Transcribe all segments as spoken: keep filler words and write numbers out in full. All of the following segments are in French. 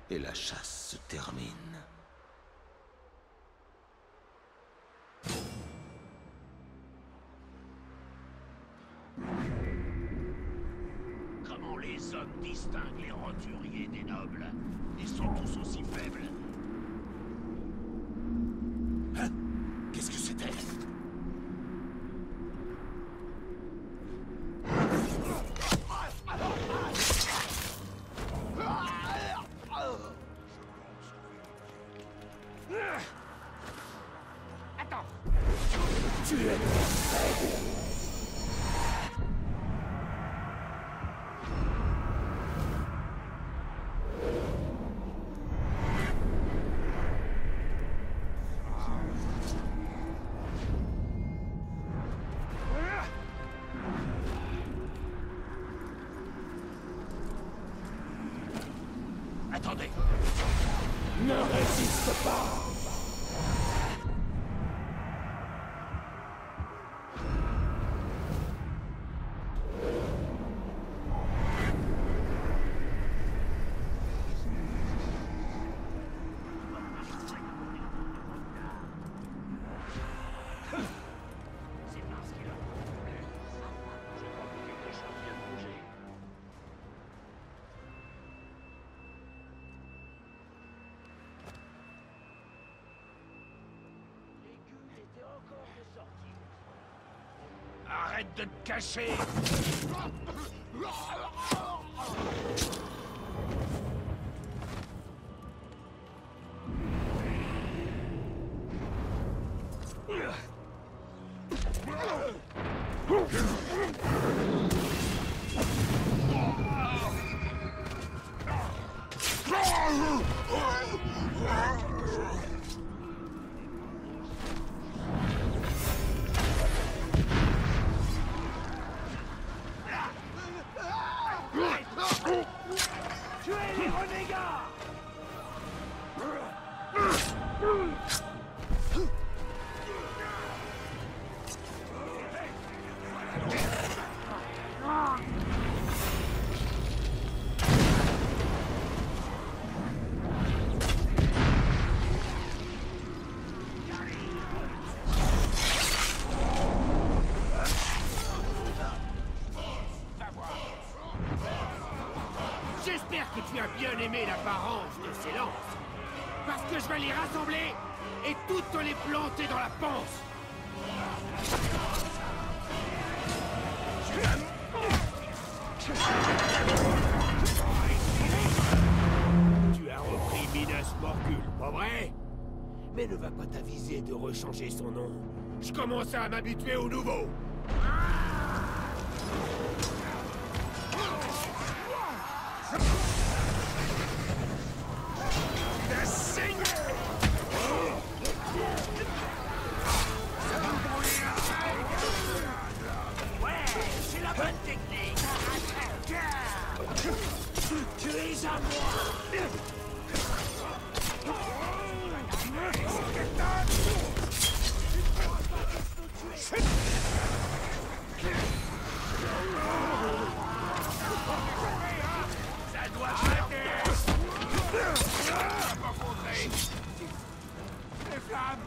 et la chasse se termine. Comment les hommes distinguent les roturiers des nobles? Ils sont tous aussi faibles. Hein? Qu'est-ce que c'était? Attends. Tu es faible. Attendez. Ne résiste pas. C'est parce qu'il a contrôlé. Je crois que quelque chose vient de bouger. Les gueux étaient encore de sortie. Arrête de te cacher. Tuez les renégats! J'espère que tu as bien aimé l'apparence de ces lances. Parce que je vais les rassembler et toutes te les planter dans la panse. Tu as repris Minas Morgul, pas vrai? Mais ne va pas t'aviser de rechanger son nom. Je commence à m'habituer au nouveau. Ouais, c'est la bonne technique. Tu es à moi. Ça doit péter. Les flammes.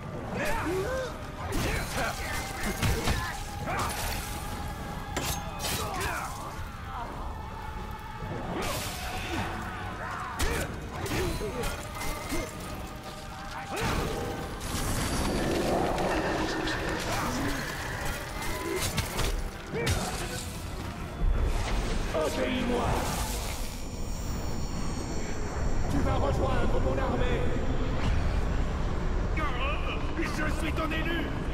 Obéis-moi! Tu vas rejoindre mon armée! Je suis ton élu.